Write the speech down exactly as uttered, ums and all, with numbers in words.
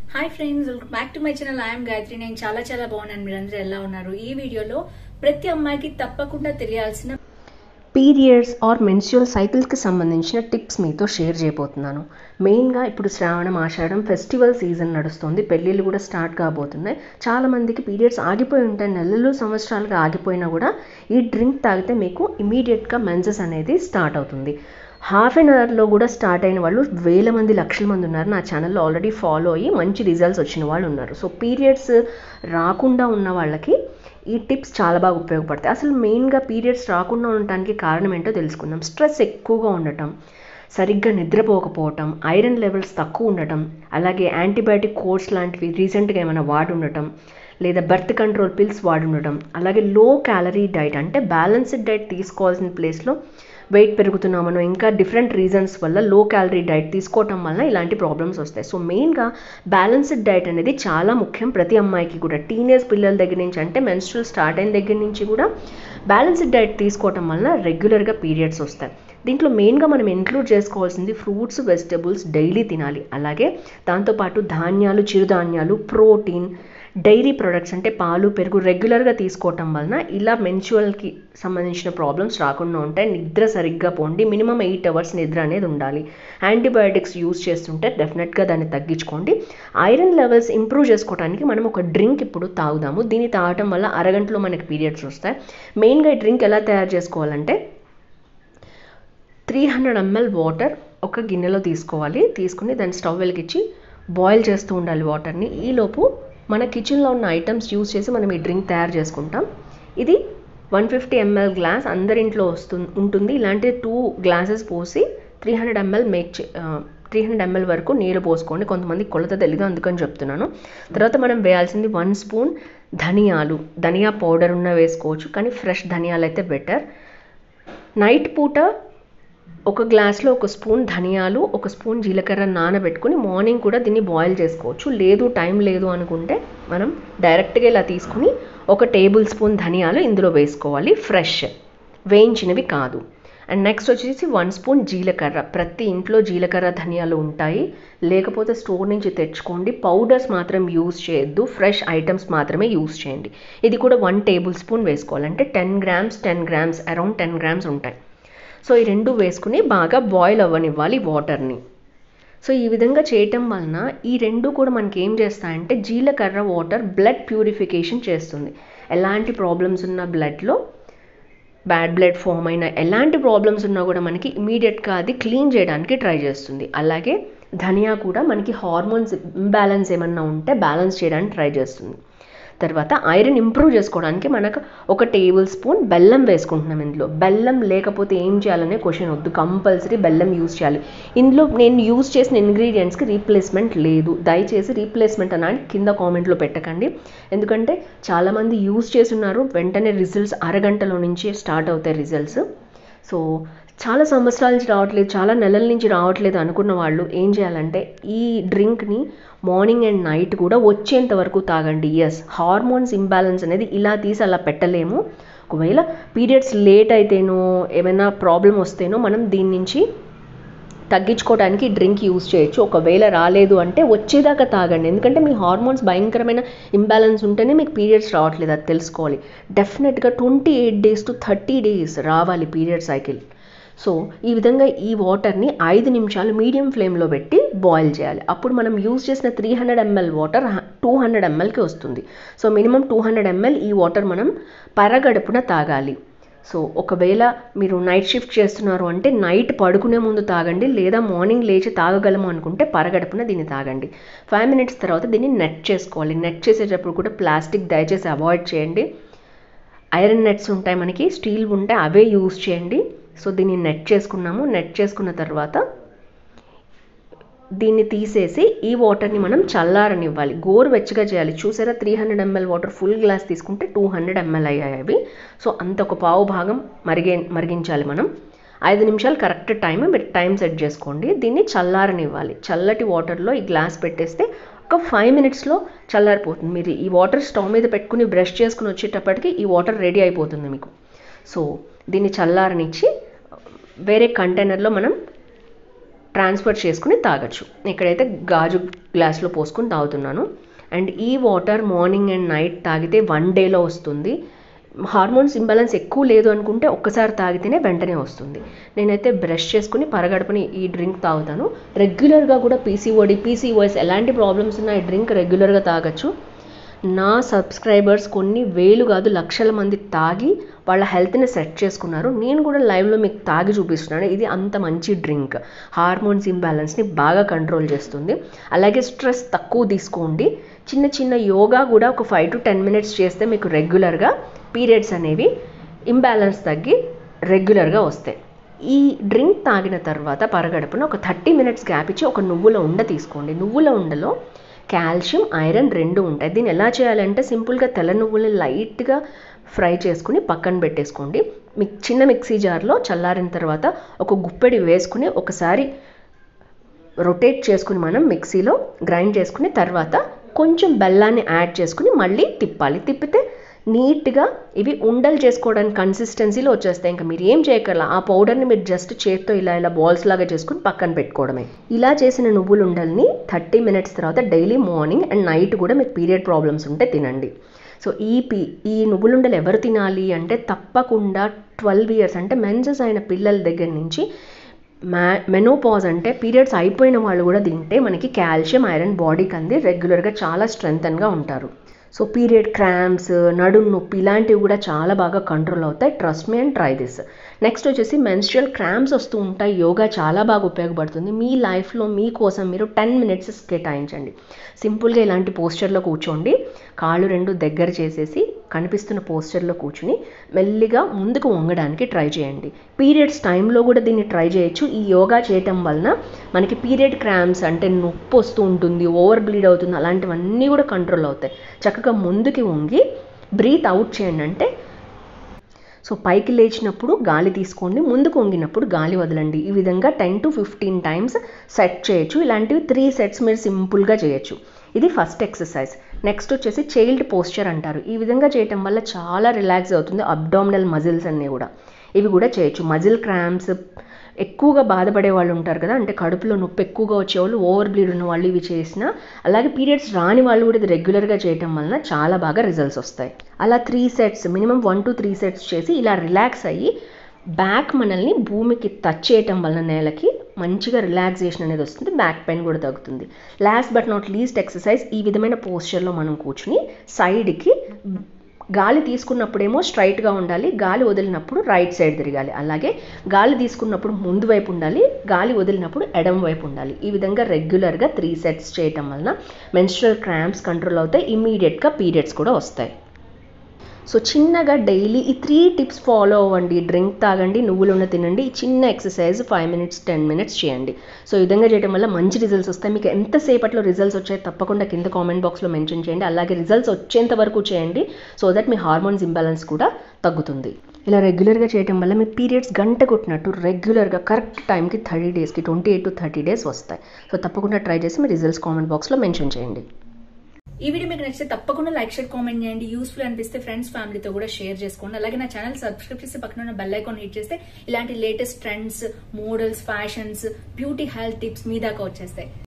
Hi friends, welcome back to my channel. I'm Gayatri. నేను చాలా చాలా బాగున్నాను. మీరందరూ ఎలా ఉన్నారు? ఈ వీడియోలో ప్రతి అమ్మాయికి తప్పకుండా తెలియాల్సిన పీరియడ్స్ ఆర్ మెన్స్ట్రువల్ సైకిల్స్కి సంబంధించిన టిప్స్ మీతో షేర్ చేయబోతున్నాను. మెయిన్గా ఇప్పుడు శ్రావణం, ఆషాఢం ఫెస్టివల్ సీజన్ నడుస్తుంది. పెళ్ళిళ్ళు కూడా స్టార్ట్ కాబోతున్నాయి. చాలామందికి పీరియడ్స్ ఆగిపోయి ఉంటాయి. నెలలు సంవత్సరాలుగా ఆగిపోయినా కూడా ఈ డ్రింక్ తాగితే మీకు ఇమీడియట్గా మెన్సెస్ అనేది స్టార్ట్ అవుతుంది. హాఫ్ అన్ అవర్లో కూడా స్టార్ట్ అయిన వాళ్ళు వేల మంది, లక్షల మంది ఉన్నారు. నా ఛానల్లో ఆల్రెడీ ఫాలో అయ్యి మంచి రిజల్ట్స్ వచ్చిన వాళ్ళు ఉన్నారు. సో పీరియడ్స్ రాకుండా ఉన్న వాళ్ళకి ఈ టిప్స్ చాలా బాగా ఉపయోగపడతాయి. అసలు మెయిన్గా పీరియడ్స్ రాకుండా ఉండటానికి కారణం ఏంటో తెలుసుకుందాం. స్ట్రెస్ ఎక్కువగా ఉండటం, సరిగ్గా నిద్రపోకపోవటం, ఐరన్ లెవెల్స్ తక్కువ ఉండటం, అలాగే యాంటీబయాటిక్ కోర్స్ లాంటివి రీసెంట్గా ఏమైనా వాడి ఉండటం, లేదా బర్త్ కంట్రోల్ పిల్స్ వాడి ఉండటం, అలాగే లో క్యాలరీ డైట్ అంటే బ్యాలెన్స్డ్ డైట్ తీసుకోవాల్సిన ప్లేస్లో వెయిట్ పెరుగుతున్నామనో ఇంకా డిఫరెంట్ రీజన్స్ వల్ల లో క్యాలరీ డైట్ తీసుకోవటం వల్ల ఇలాంటి ప్రాబ్లమ్స్ వస్తాయి. సో మెయిన్గా బ్యాలెన్స్డ్ డైట్ అనేది చాలా ముఖ్యం ప్రతి అమ్మాయికి కూడా. టీనేజ్ పిల్లల దగ్గర నుంచి అంటే మెన్స్ట్రువల్ స్టార్ట్ అయిన దగ్గర నుంచి కూడా బ్యాలెన్స్డ్ డైట్ తీసుకోవటం వల్ల రెగ్యులర్గా పీరియడ్స్ వస్తాయి. దీంట్లో మెయిన్గా మనం ఇంక్లూడ్ చేసుకోవాల్సింది ఫ్రూట్స్, వెజిటబుల్స్ డైలీ తినాలి. అలాగే దాంతోపాటు ధాన్యాలు, చిరుధాన్యాలు, ప్రోటీన్, డైరీ ప్రొడక్ట్స్ అంటే పాలు, పెరుగు రెగ్యులర్గా తీసుకోవటం వలన ఇలా మెన్స్ట్రువల్కి సంబంధించిన ప్రాబ్లమ్స్ రాకుండా ఉంటాయి. నిద్ర సరిగ్గా పోండి. మినిమం ఎయిట్ అవర్స్ నిద్ర అనేది ఉండాలి. యాంటీబయాటిక్స్ యూజ్ చేస్తుంటే డెఫినెట్గా దాన్ని తగ్గించుకోండి. ఐరన్ లెవెల్స్ ఇంప్రూవ్ చేసుకోవడానికి మనం ఒక డ్రింక్ ఇప్పుడు తాగుదాము. దీన్ని తాగటం వల్ల అరగంటలో మనకి పీరియడ్స్ వస్తాయి. మెయిన్గా ఈ డ్రింక్ ఎలా తయారు చేసుకోవాలంటే త్రీ హండ్రెడ్ ఎంఎల్ వాటర్ ఒక గిన్నెలో తీసుకోవాలి. తీసుకుని దాన్ని స్టవ్ వెలిగించి బాయిల్ చేస్తూ ఉండాలి వాటర్ని. ఈలోపు మన కిచెన్లో ఉన్న ఐటమ్స్ యూజ్ చేసి మనం ఈ డ్రింక్ తయారు చేసుకుంటాం. ఇది వన్ ఫిఫ్టీ ఎంఎల్ గ్లాస్ అందరింట్లో వస్తుంది ఉంటుంది. ఇలాంటి టూ గ్లాసెస్ పోసి త్రీ హండ్రెడ్ ఎంఎల్ మేక్ చే త్రీ హండ్రెడ్ ఎంఎల్ వరకు నీళ్ళు పోసుకోండి. కొంతమంది కొలత తెలియదు, అందుకని చెప్తున్నాను. తర్వాత మనం వేయాల్సింది వన్ స్పూన్ ధనియాలు. ధనియా పౌడర్ ఉన్న వేసుకోవచ్చు, కానీ ఫ్రెష్ ధనియాలు అయితే బెటర్. నైట్ పూట ఒక గ్లాస్లో ఒక స్పూన్ ధనియాలు, ఒక స్పూన్ జీలకర్ర నానబెట్టుకుని మార్నింగ్ కూడా దీన్ని బాయిల్ చేసుకోవచ్చు. లేదు టైం లేదు అనుకుంటే మనం డైరెక్ట్గా ఇలా తీసుకుని ఒక టేబుల్ స్పూన్ ధనియాలు ఇందులో వేసుకోవాలి, ఫ్రెష్ వేయించినవి కాదు. అండ్ నెక్స్ట్ వచ్చేసి వన్ స్పూన్ జీలకర్ర. ప్రతి ఇంట్లో జీలకర్ర, ధనియాలు ఉంటాయి, లేకపోతే స్టోర్ నుంచి తెచ్చుకోండి. పౌడర్స్ మాత్రం యూజ్ చేయొద్దు, ఫ్రెష్ ఐటమ్స్ మాత్రమే యూజ్ చేయండి. ఇది కూడా వన్ టేబుల్ స్పూన్ వేసుకోవాలంటే ten grams ten grams around ten grams ఉంటాయి. సో ఈ రెండు వేసుకుని బాగా బాయిల్ అవ్వనివ్వాలి వాటర్ని. సో ఈ విధంగా చేయటం వలన ఈ రెండు కూడా మనకి ఏం చేస్తాయంటే జీలకర్ర వాటర్ బ్లడ్ ప్యూరిఫికేషన్ చేస్తుంది. ఎలాంటి ప్రాబ్లమ్స్ ఉన్న బ్లడ్లో, బ్యాడ్ బ్లడ్ ఫామ్ అయిన ఎలాంటి ప్రాబ్లమ్స్ ఉన్నా కూడా మనకి ఇమీడియట్గా అది క్లీన్ చేయడానికి ట్రై చేస్తుంది. అలాగే ధనియా కూడా మనకి హార్మోన్స్ ఇంబ్యాలెన్స్ ఏమన్నా ఉంటే బ్యాలెన్స్ చేయడానికి ట్రై చేస్తుంది. తర్వాత ఐరన్ ఇంప్రూవ్ చేసుకోవడానికి మనకు ఒక టేబుల్ స్పూన్ బెల్లం వేసుకుంటున్నాం ఇందులో. బెల్లం లేకపోతే ఏం చేయాలనే క్వశ్చన్ వద్దు, కంపల్సరీ బెల్లం యూజ్ చేయాలి. ఇందులో నేను యూజ్ చేసిన ఇంగ్రీడియంట్స్కి రీప్లేస్మెంట్ లేదు. దయచేసి రీప్లేస్మెంట్ అని కింద కామెంట్లో పెట్టకండి. ఎందుకంటే చాలామంది యూజ్ చేస్తున్నారు, వెంటనే రిజల్ట్స్ అరగంటలో నుంచి స్టార్ట్ అవుతాయి రిజల్ట్స్. సో చాలా సంవత్సరాల నుంచి రావట్లేదు, చాలా నెలల నుంచి రావట్లేదు అనుకున్న వాళ్ళు ఏం చేయాలంటే ఈ డ్రింక్ని మార్నింగ్ అండ్ నైట్ కూడా వచ్చేంత వరకు తాగండి. ఎస్, హార్మోన్స్ ఇంబ్యాలెన్స్ అనేది ఇలా తీసి అలా పెట్టలేము. ఒకవేళ పీరియడ్స్ లేట్ అయితేనో ఏమైనా ప్రాబ్లం వస్తేనో మనం దీని నుంచి తగ్గించుకోవడానికి డ్రింక్ యూజ్ చేయొచ్చు. ఒకవేళ రాలేదు అంటే వచ్చేదాకా తాగండి. ఎందుకంటే మీ హార్మోన్స్ భయంకరమైన ఇంబ్యాలెన్స్ ఉంటేనే మీకు పీరియడ్స్ రావట్లేదు, అది తెలుసుకోవాలి. డెఫినెట్గా twenty eight days to thirty days రావాలి పీరియడ్ సైకిల్. సో ఈ విధంగా ఈ వాటర్ని ఐదు నిమిషాలు మీడియం ఫ్లేమ్లో పెట్టి బాయిల్ చేయాలి. అప్పుడు మనం యూజ్ చేసిన three hundred ml water two hundred ఎంఎల్కి వస్తుంది. So minimum two hundred ml ఈ వాటర్ మనం పరగడుపున తాగాలి. సో ఒకవేళ మీరు నైట్ షిఫ్ట్ చేస్తున్నారు అంటే నైట్ పడుకునే ముందు తాగండి, లేదా మార్నింగ్ లేచి తాగగలము అనుకుంటే పరగడుపున దీన్ని తాగండి. ఫైవ్ మినిట్స్ తర్వాత దీన్ని నెట్ చేసుకోవాలి. నెట్ చేసేటప్పుడు కూడా ప్లాస్టిక్ దయచేసి అవాయిడ్ చేయండి. ఐరన్ నెట్స్ ఉంటాయి మనకి, స్టీల్ ఉంటే అవే యూజ్ చేయండి. సో దీన్ని నెట్ చేసుకున్నాము. నెట్ చేసుకున్న తర్వాత దీన్ని తీసేసి ఈ వాటర్ని మనం చల్లారనివ్వాలి, గోరువెచ్చగా చేయాలి. చూసారా, three hundred ml water full glass తీసుకుంటే టూ హండ్రెడ్ ఎంఎల్ అయ్యాయి అవి. సో అంత ఒక పావు భాగం మరిగే మరిగించాలి మనం. ఐదు నిమిషాలు కరెక్ట్ టైం, మీరు టైం సెట్ చేసుకోండి. దీన్ని చల్లారనివ్వాలి. చల్లటి వాటర్లో ఈ గ్లాస్ పెట్టేస్తే ఒక ఫైవ్ మినిట్స్లో చల్లారిపోతుంది. మీరు ఈ వాటర్ స్టవ్ మీద పెట్టుకుని బ్రష్ చేసుకుని వచ్చేటప్పటికి ఈ వాటర్ రెడీ అయిపోతుంది మీకు. సో దీన్ని చల్లారనిచ్చి వేరే కంటైనర్లో మనం ట్రాన్స్ఫర్ చేసుకుని తాగొచ్చు. ఇక్కడైతే గాజు గ్లాస్లో పోసుకొని తాగుతున్నాను. అండ్ ఈ వాటర్ మార్నింగ్ అండ్ నైట్ తాగితే వన్ డేలో వస్తుంది. హార్మోన్స్ ఇంబ్యాలెన్స్ ఎక్కువ లేదు అనుకుంటే ఒక్కసారి తాగితేనే వెంటనే వస్తుంది. నేనైతే బ్రష్ చేసుకుని పరగడుపుని ఈ డ్రింక్ తాగుతాను. రెగ్యులర్గా కూడా పీసీఓడి పీసీఓఎస్ ఎలాంటి ప్రాబ్లమ్స్ ఉన్నా ఈ డ్రింక్ రెగ్యులర్గా తాగొచ్చు. నా సబ్స్క్రైబర్స్ కొన్ని వేలు కాదు లక్షల మంది తాగి వాళ్ళ హెల్త్ని సెట్ చేసుకున్నారు. నేను కూడా లైవ్లో మీకు తాగి చూపిస్తున్నాను. ఇది అంత మంచి డ్రింక్, హార్మోన్స్ ఇంబ్యాలెన్స్ని బాగా కంట్రోల్ చేస్తుంది. అలాగే స్ట్రెస్ తక్కువ తీసుకోండి. చిన్న చిన్న యోగా కూడా ఒక ఫైవ్ టు టెన్ మినిట్స్ చేస్తే మీకు రెగ్యులర్గా పీరియడ్స్ అనేవి ఇంబ్యాలెన్స్ తగ్గి రెగ్యులర్గా వస్తాయి. ఈ డ్రింక్ తాగిన తర్వాత పరగడుపున ఒక థర్టీ మినిట్స్ గ్యాప్ ఇచ్చి ఒక నువ్వుల ఉండ తీసుకోండి. నువ్వుల ఉండలో కాల్షియం, ఐరన్ రెండు ఉంటాయి. దీన్ని ఎలా చేయాలంటే సింపుల్గా తెల్ల నువ్వుల్ని లైట్గా ఫ్రై చేసుకుని పక్కన పెట్టేసుకోండి. మిక్ చిన్న మిక్సీ జార్లో చల్లారిన తర్వాత ఒక గుప్పెడి వేసుకుని ఒకసారి రొటేట్ చేసుకుని మనం మిక్సీలో గ్రైండ్ చేసుకుని తర్వాత కొంచెం బెల్లాన్ని యాడ్ చేసుకుని మళ్ళీ తిప్పాలి. తిప్పితే నీట్గా ఇవి ఉండలు చేసుకోవడానికి కన్సిస్టెన్సీలో వచ్చేస్తాయి. ఇంకా మీరు ఏం చేయగల ఆ పౌడర్ని మీరు జస్ట్ చేత్తో ఇలా ఇలా బాల్స్ లాగా చేసుకుని పక్కన పెట్టుకోవడమే. ఇలా చేసిన నువ్వుల ఉండల్ని థర్టీ మినిట్స్ తర్వాత డైలీ మార్నింగ్ అండ్ నైట్ కూడా మీకు పీరియడ్ ప్రాబ్లమ్స్ ఉంటే తినండి. సో ఈ పీ ఈ నువ్వులుండలు ఎవరు తినాలి అంటే తప్పకుండా ట్వెల్వ్ ఇయర్స్ అంటే మెన్సెస్ అయిన పిల్లల దగ్గర నుంచి మ్యా మెనోపాజ్ అంటే పీరియడ్స్ అయిపోయిన వాళ్ళు కూడా తింటే మనకి కాల్షియం, ఐరన్ బాడీకి అంది రెగ్యులర్గా చాలా స్ట్రెంగ్తన్గా ఉంటారు. సో పీరియడ్ క్రాంప్స్, నడుము నొప్పి ఇలాంటివి కూడా చాలా బాగా కంట్రోల్ అవుతాయి. Trust me and try this. Next వచ్చేసి మెన్స్ట్రువల్ క్రాంప్స్ వస్తూ ఉంటాయి. యోగా చాలా బాగా ఉపయోగపడుతుంది. మీ లైఫ్లో మీకోసం మీరు టెన్ మినిట్స్ కేటాయించండి. సింపుల్గా ఇలాంటి పోస్చర్లో కూర్చోండి. కాళ్ళు రెండు దగ్గర చేసేసి కనిపిస్తున్న పోస్చర్లో కూర్చుని మెల్లిగా ముందుకు వంగడానికి ట్రై చేయండి. పీరియడ్స్ టైంలో కూడా దీన్ని ట్రై చేయొచ్చు. ఈ యోగా చేయటం వలన మనకి పీరియడ్ క్రాంప్స్ అంటే నొప్పి వస్తూ ఉంటుంది, ఓవర్ బ్లీడ్ అవుతుంది, అలాంటివన్నీ కూడా కంట్రోల్ అవుతాయి. చక్కగా ముందుకి వంగి బ్రీత్ అవుట్ చేయండి. అంటే సో పైకి లేచినప్పుడు గాలి తీసుకోండి, ముందుకు వంగినప్పుడు గాలి వదలండి. ఈ విధంగా ten to fifteen times set చేయొచ్చు. ఇలాంటివి త్రీ సెట్స్ మీరు సింపుల్గా చేయొచ్చు. ఇది ఫస్ట్ ఎక్సర్సైజ్. నెక్స్ట్ వచ్చేసి చైల్డ్ పోస్చర్ అంటారు. ఈ విధంగా చేయటం వల్ల చాలా రిలాక్స్ అవుతుంది అబ్డామినల్ మజిల్స్ అన్నీ కూడా. ఇవి కూడా చేయొచ్చు. మజిల్ క్రాంప్స్ ఎక్కువగా బాధపడే వాళ్ళు ఉంటారు కదా, అంటే కడుపులో నొప్పి ఎక్కువగా వచ్చేవాళ్ళు, ఓవర్ బ్లీడ్ ఉన్న వాళ్ళు ఇవి చేసిన, అలాగే పీరియడ్స్ రాని వాళ్ళు కూడా ఇది రెగ్యులర్గా చేయటం వలన చాలా బాగా రిజల్ట్స్ వస్తాయి. అలా three sets minimum one two three sets చేసి ఇలా రిలాక్స్ అయ్యి బ్యాక్ మనల్ని భూమికి టచ్ చేయటం వలన నేలకి మంచిగా రిలాక్సేషన్ అనేది వస్తుంది. బ్యాక్ పెయిన్ కూడా తగ్గుతుంది. Last but not least exercise ఈ విధమైన పోస్చర్లో మనం కూర్చుని సైడ్కి గాలి తీసుకున్నప్పుడేమో స్ట్రైట్గా ఉండాలి, గాలి వదిలినప్పుడు రైట్ సైడ్ తిరగాలి. అలాగే గాలి తీసుకున్నప్పుడు ముందు వైపు ఉండాలి, గాలి వదిలినప్పుడు ఎడమ వైపు ఉండాలి. ఈ విధంగా రెగ్యులర్గా త్రీ సెట్స్ చేయటం వలన మెన్స్ట్రువల్ క్రాంప్స్ కంట్రోల్ అవుతాయి. ఇమీడియట్గా పీరియడ్స్ కూడా వస్తాయి. సో చిన్నగా డైలీ ఈ త్రీ టిప్స్ ఫాలో అవ్వండి. డ్రింక్ తాగండి, నువ్వులు ఉన్న తినండి, ఈ చిన్న exercise five minutes ten minutes చేయండి. సో ఈ విధంగా చేయడం వల్ల మంచి రిజల్ట్స్ వస్తాయి. మీకు ఎంతసేపట్లో రిజల్ట్స్ వచ్చాయి తప్పకుండా కింద కామెంట్ బాక్స్లో మెన్షన్ చేయండి. అలాగే రిజల్ట్స్ వచ్చేంత వరకు చేయండి. సో దట్ మీ హార్మోన్స్ ఇంబ్యాలెన్స్ కూడా తగ్గుతుంది. ఇలా రెగ్యులర్గా చేయడం వల్ల మీ పీరియడ్స్ గంట కొట్టినట్టు రెగ్యులర్గా కరెక్ట్ టైంకి థర్టీ డేస్కి twenty eight to thirty days వస్తాయి. సో తప్పకుండా ట్రై చేసి మీ రిజల్ట్స్ కామెంట్ బాక్స్లో మెన్షన్ చేయండి. ఈ వీడియో మీకు నచ్చితే తప్పకుండా లైక్ షేర్ కామెంట్ చేయండి. యూస్ఫుల్ అనిపిస్తే ఫ్రెండ్స్ ఫ్యామిలీతో కూడా షేర్ చేసుకోండి. అలాగే నా ఛానల్ సబ్స్క్రైబ్ చేసి పక్కన ఉన్న బెల్ ఐకాన్ హిట్ చేస్తే ఇలాంటి latest trends, models, fashions, beauty, health tips మీ దాకా వచ్చేస్తాయి.